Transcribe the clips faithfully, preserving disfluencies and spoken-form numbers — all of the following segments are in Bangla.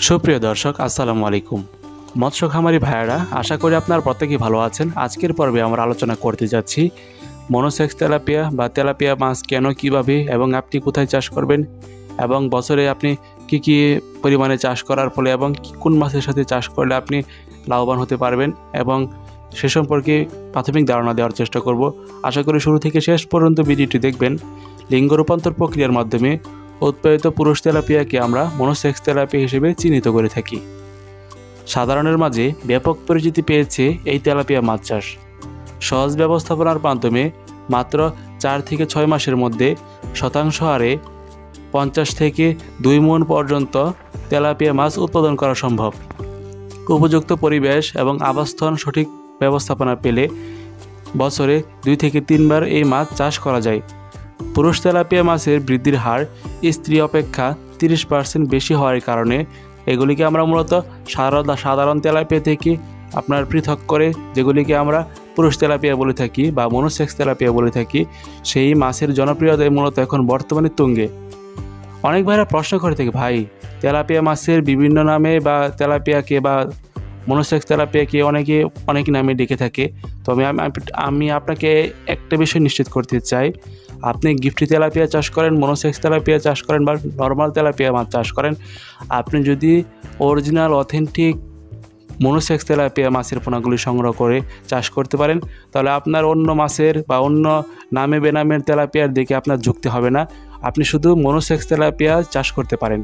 সুপ্রিয় দর্শক, আসসালামু আলাইকুম। মৎস্য খামারি ভাইয়েরা, আশা করি আপনার প্রত্যেকেই ভালো আছেন। আজকের পর্বে আমরা আলোচনা করতে যাচ্ছি মনোসেক্স তেলাপিয়া বা তেলাপিয়া মাছ কেন, কিভাবে এবং আপনি কোথায় চাষ করবেন, এবং বছরে আপনি কি কি পরিমাণে চাষ করার ফলে এবং কোন মাছের সাথে চাষ করলে আপনি লাভবান হতে পারবেন, এবং সে সম্পর্কে প্রাথমিক ধারণা দেওয়ার চেষ্টা করব। আশা করি শুরু থেকে শেষ পর্যন্ত ভিডিওটি দেখবেন। লিঙ্গ রূপান্তর প্রক্রিয়ার মাধ্যমে উৎপাদিত পুরুষ তেলাপিয়াকে আমরা মনোসেক্স তেলাপিয়া হিসেবে চিহ্নিত করে থাকি। সাধারণের মাঝে ব্যাপক পরিচিতি পেয়েছে এই তেলাপিয়া মাছ চাষ। সহজ ব্যবস্থাপনার মাধ্যমে মাত্র চার থেকে ছয় মাসের মধ্যে শতাংশ হারে পঞ্চাশ থেকে দুই মণ পর্যন্ত তেলাপিয়া মাছ উৎপাদন করা সম্ভব। উপযুক্ত পরিবেশ এবং আবাসস্থল সঠিক ব্যবস্থাপনা পেলে বছরে দুই থেকে তিনবার এই মাছ চাষ করা যায়। পুরুষ তেলাপিয়া মাছের বৃদ্ধির হার স্ত্রী অপেক্ষা তিরিশ পার্সেন্ট বেশি হওয়ার কারণে এগুলিকে আমরা মূলত সাধারণ তেলাপিয়া থেকে আপনার পৃথক করে, যেগুলিকে আমরা পুরুষ তেলাপিয়া বলে থাকি বা মনোসেক্স তেলাপিয়া বলে থাকি, সেই মাছের জনপ্রিয়তায় মূলত এখন বর্তমানে তুঙ্গে। অনেক ভাইরা প্রশ্ন করে থাকে, ভাই তেলাপিয়া মাছের বিভিন্ন নামে বা তেলাপিয়াকে বা মনোসেক্স তেলাপিয়াকে অনেকে অনেক নামে ডেকে থাকে। তবে আমি আপনাকে একটা বিষয় নিশ্চিত করতে চাই, আপনি গিফটি তেলাপিয়া চাষ করেন, মনোসেক্স তেলাপিয়া চাষ করেন বা নর্মাল তেলাপিয়া মাছ চাষ করেন, আপনি যদি অরিজিনাল অথেন্টিক মনোসেক্স তেলাপিয়া মাছের পোনাগুলি সংগ্রহ করে চাষ করতে পারেন, তাহলে আপনার অন্য মাছের বা অন্য নামে বেনামের তেলাপিয়ার দিকে আপনার ঝুঁকতে হবে না। আপনি শুধু মনোসেক্স তেলাপিয়া চাষ করতে পারেন।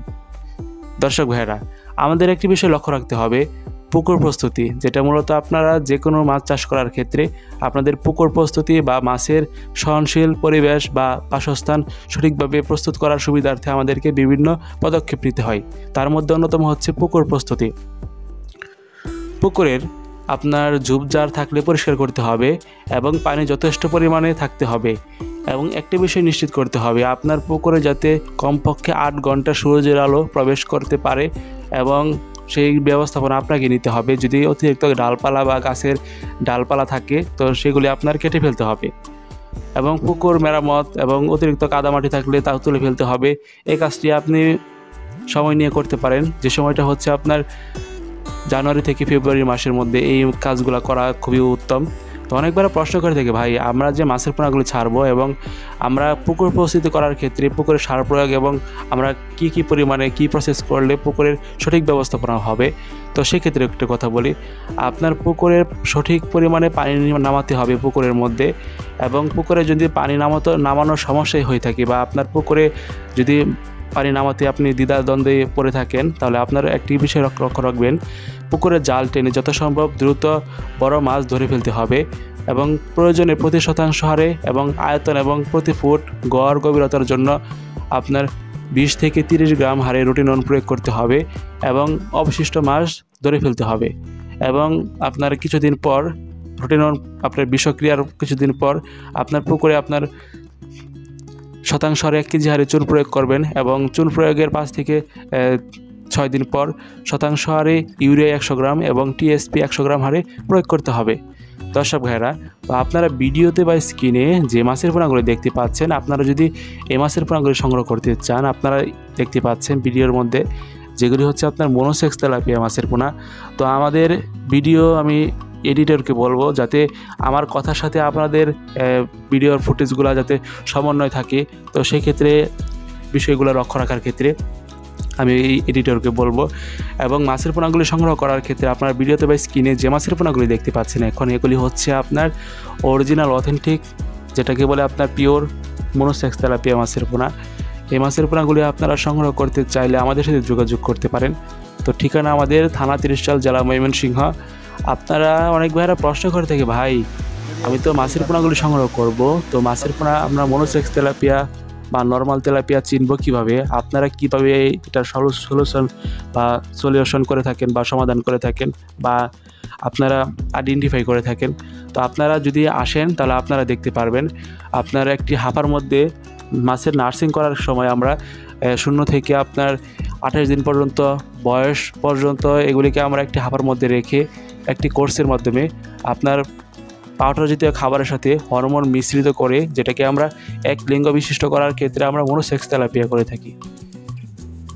দর্শক ভাইয়েরা, আমাদের একটি বিষয় লক্ষ্য রাখতে হবে, পুকুর প্রস্তুতি, যেটা মূলত আপনারা যে কোনো মাছ চাষ করার ক্ষেত্রে আপনাদের পুকুর প্রস্তুতি বা মাছের সহনশীল পরিবেশ বা বাসস্থান সঠিকভাবে প্রস্তুত করার সুবিধার্থে আমাদেরকে বিভিন্ন পদক্ষেপ নিতে হয়। তার মধ্যে অন্যতম হচ্ছে পুকুর প্রস্তুতি। পুকুরের আপনার ঝোপঝাড় থাকলে পরিষ্কার করতে হবে এবং পানি যথেষ্ট পরিমাণে থাকতে হবে, এবং একটি বিষয় নিশ্চিত করতে হবে, আপনার পুকুরে যাতে কমপক্ষে আট ঘন্টা সূর্যের আলো প্রবেশ করতে পারে, এবং সেই ব্যবস্থাপনা আপনাকে নিতে হবে। যদি অতিরিক্ত ডালপালা বা গাছের ডালপালা থাকে তো সেগুলি আপনার কেটে ফেলতে হবে, এবং পুকুর মেরামত এবং অতিরিক্ত কাদামাটি থাকলে তাও তুলে ফেলতে হবে। এই কাজটি আপনি সময় নিয়ে করতে পারেন, যে সময়টা হচ্ছে আপনার জানুয়ারি থেকে ফেব্রুয়ারি মাসের মধ্যে। এই কাজগুলো করা খুবই উত্তম। তো অনেকবার প্রশ্ন করে থাকে, ভাই আমরা যে মাছের পোনাগুলি ছাড়বো এবং আমরা পুকুর প্রস্তুতি করার ক্ষেত্রে পুকুরের সার প্রয়োগ এবং আমরা কি কি পরিমাণে কি প্রসেস করলে পুকুরের সঠিক ব্যবস্থাপনা হবে। তো সেক্ষেত্রে একটা কথা বলি, আপনার পুকুরের সঠিক পরিমাণে পানি নামাতে হবে পুকুরের মধ্যে, এবং পুকুরে যদি পানি নামাতে নামানোর সমস্যাই হয়ে থাকে বা আপনার পুকুরে যদি পানি নামাতে আপনি দ্বিধাদ্বন্দ্বে পড়ে থাকেন, তাহলে আপনার একটি বিষয় লক্ষ্য রাখবেন, পুকুরে জাল টেনে যত সম্ভব দ্রুত বড় মাছ ধরে ফেলতে হবে, এবং প্রয়োজনে প্রতি শতাংশ হারে এবং আয়তন এবং প্রতি ফুট গড় গভীরতার জন্য আপনার বিশ থেকে তিরিশ গ্রাম হারে রুটিনন প্রয়োগ করতে হবে, এবং অবশিষ্ট মাছ ধরে ফেলতে হবে। এবং আপনার কিছুদিন পর রুটিনন আপনার বিষক্রিয়ার কিছুদিন পর আপনার পুকুরে আপনার শতাংশ হারে এক কেজি হারে চুন প্রয়োগ করবেন, এবং চুন প্রয়োগের পাঁচ থেকে ছয় দিন পর শতাংশ হারে ইউরিয়া একশো গ্রাম এবং টিএসপি একশো গ্রাম হারে প্রয়োগ করতে হবে। দর্শক ভাইয়েরা, তো আপনারা ভিডিওতে বা স্ক্রিনে যে মাছের পোনাগুলি দেখতে পাচ্ছেন, আপনারা যদি এই মাছের পোনাগুলি সংগ্রহ করতে চান, আপনারা দেখতে পাচ্ছেন ভিডিওর মধ্যে যেগুলি হচ্ছে আপনার মনোসেক্স তেলাপিয়া মাছের পোনা। তো আমাদের ভিডিও আমি এডিটরকে বলবো যাতে আমার কথার সাথে আপনাদের ভিডিওর ফুটেজগুলো যাতে সমন্বয় থাকে। তো সেই ক্ষেত্রে বিষয়গুলো লক্ষ্য রাখার ক্ষেত্রে আমি এই এডিটরকে বলবো। এবং মাছের পোনাগুলি সংগ্রহ করার ক্ষেত্রে আপনার ভিডিওতে বা স্ক্রিনে যে মাছের পোনাগুলি দেখতে পাচ্ছেন এখন, এগুলি হচ্ছে আপনার অরিজিনাল অথেন্টিক, যেটাকে বলে আপনার পিওর মনোসেক্স তেলাপিয়া মাছের পোনা। এই মাছের পোনাগুলি আপনারা সংগ্রহ করতে চাইলে আমাদের সাথে যোগাযোগ করতে পারেন। তো ঠিকানা আমাদের থানা তিরিশাল, জেলা ময়মনসিংহ। আপনারা অনেক ভাইরা প্রশ্ন করে থাকে, ভাই আমি তো মাছের পোনাগুলি সংগ্রহ করব, তো মাছের পোনা আমরা মনোসেক্স তেলাপিয়া বা নর্মাল তেলাপিয়া চিনব কীভাবে, আপনারা কীভাবে এটার সলিউশন বা সলিউশন করে থাকেন বা সমাধান করে থাকেন বা আপনারা আইডেন্টিফাই করে থাকেন। তো আপনারা যদি আসেন তাহলে আপনারা দেখতে পারবেন, আপনারা একটি হাঁপার মধ্যে মাছের নার্সিং করার সময় আমরা শূন্য থেকে আপনার আঠাশ দিন পর্যন্ত বয়স পর্যন্ত এগুলিকে আমরা একটি হাঁপার মধ্যে রেখে একটি কোর্সের মাধ্যমে আপনার পাউডার জাতীয় খাবারের সাথে হরমোন মিশ্রিত করে, যেটাকে আমরা এক লিঙ্গ বিশিষ্ট করার ক্ষেত্রে আমরা মনোসেক্স তেলাপিয়া করে থাকি।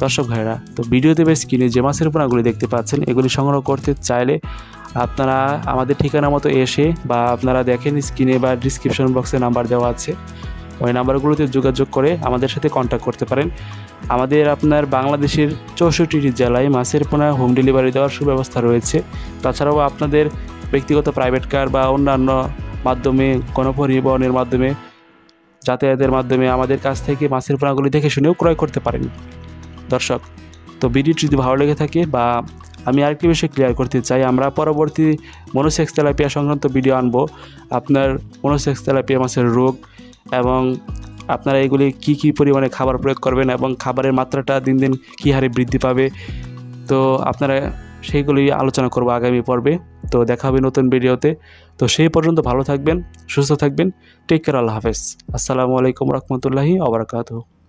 দর্শক ভাইরা, তো ভিডিওতে বেশ স্ক্রিনে যে মাছের পোনাগুলি দেখতে পাচ্ছেন এগুলি সংগ্রহ করতে চাইলে আপনারা আমাদের ঠিকানা মতো এসে বা আপনারা দেখেন স্ক্রিনে বা ডিসক্রিপশন বক্সে নাম্বার দেওয়া আছে, ওই নাম্বারগুলোতে যোগাযোগ করে আমাদের সাথে কন্ট্যাক্ট করতে পারেন। আমাদের আপনার বাংলাদেশের চৌষট্টিটি জেলায় মাছের পোনা হোম ডেলিভারি দেওয়ার সুব্যবস্থা রয়েছে। তাছাড়াও আপনাদের ব্যক্তিগত প্রাইভেট কার বা অন্যান্য মাধ্যমে গণপরিবহনের মাধ্যমে যাতায়াতের মাধ্যমে আমাদের কাছ থেকে মাছের পোনাগুলি দেখে শুনেও ক্রয় করতে পারেন। দর্শক, তো ভিডিওটি যদি ভালো লেগে থাকে বা আমি আরেকটি বিষয় ক্লিয়ার করতে চাই, আমরা পরবর্তী মনোসেক্স তেলাপিয়া সংক্রান্ত ভিডিও আনবো। আপনার মনোসেক্স তেলাপিয়া মাছের রোগ এবং আপনারা এগুলি কি কি পরিমাণে খাবার প্রয়োগ করবেন এবং খাবারের মাত্রাটা দিন দিন কী হারে বৃদ্ধি পাবে, তো আপনারা সেইগুলি আলোচনা করবো আগামী পর্বে। তো দেখা হবে নতুন ভিডিওতে। তো সেই পর্যন্ত ভালো থাকবেন, সুস্থ থাকবেন। টেক কেয়ার, আল্লাহ হাফেজ। আসসালামু আলাইকুম রহমতুল্লাহি ওয়া বারাকাতুহু।